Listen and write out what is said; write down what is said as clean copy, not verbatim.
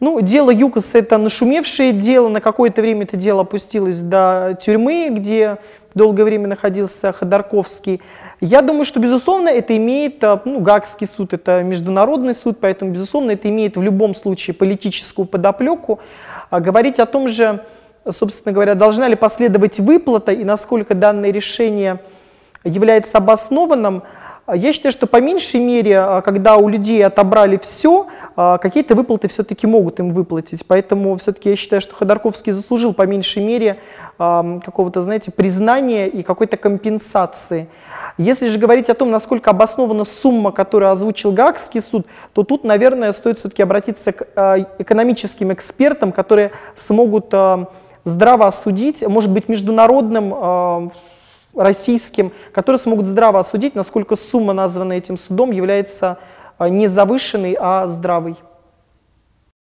Ну, дело ЮКОСа — это нашумевшее дело, на какое-то время это дело опустилось до тюрьмы, где долгое время находился Ходорковский. Я думаю, что, безусловно, это имеет, ну, Гаагский суд — это международный суд, поэтому, безусловно, это имеет в любом случае политическую подоплеку. Говорить о том же, собственно говоря, должна ли последовать выплата и насколько данное решение является обоснованным, я считаю, что по меньшей мере, когда у людей отобрали все, какие-то выплаты все-таки могут им выплатить. Поэтому все-таки я считаю, что Ходорковский заслужил по меньшей мере какого-то, знаете, признания и какой-то компенсации. Если же говорить о том, насколько обоснована сумма, которую озвучил Гаагский суд, то тут, наверное, стоит все-таки обратиться к экономическим экспертам, которые смогут здраво осудить, может быть, международным, российским, которые смогут здраво осудить, насколько сумма, названная этим судом, является не завышенной, а здравой.